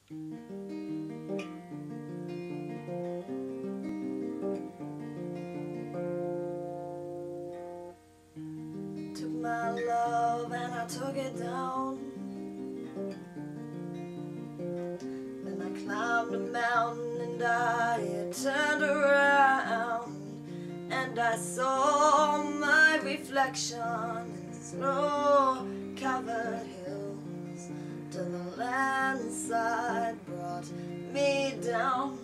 Took my love and I took it down. Then I climbed a mountain and I turned around, and I saw my reflection in snow-covered hills till the landslide brought me down.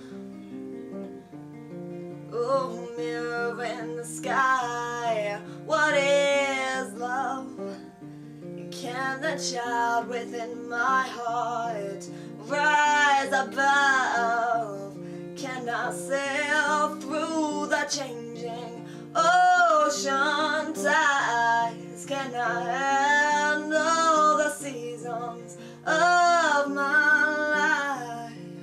Oh, mirror in the sky, what is love? Can the child within my heart rise above? Can I sail through the changing ocean tides? Can I handle the seasons of my life?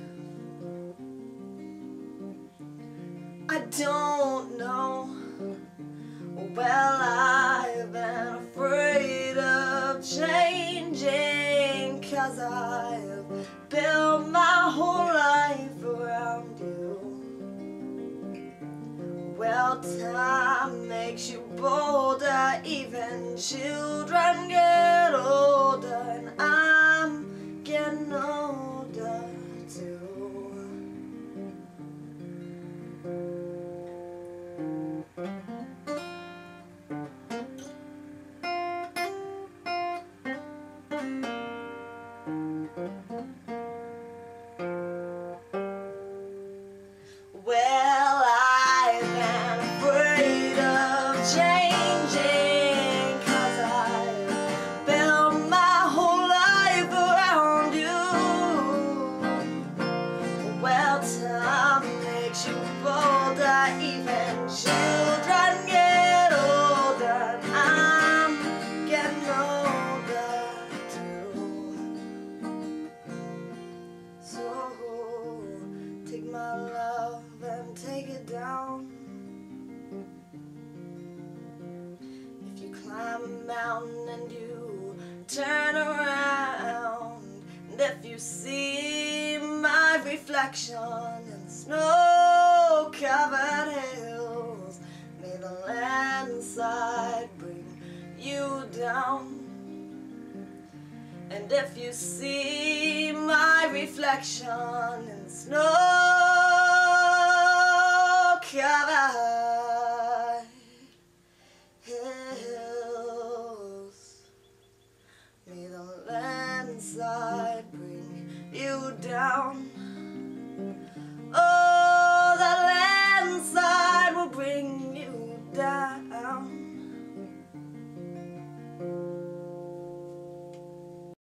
I don't know. Well, I've been afraid of changing, 'cause I've built my whole life around you. Well, time makes you bolder, even children get older, and I'm getting older too. Well, I've been afraid of changing, 'cause I've built my whole life around you. Well, time makes you bolder, even children get older, and I'm getting older too. So take my love and take it down. If you climb a mountain and you turn around, and if you see my reflection in snow-covered hills, may the landslide bring you down. And if you see my reflection in snow-covered hills, may the landslide bring you down.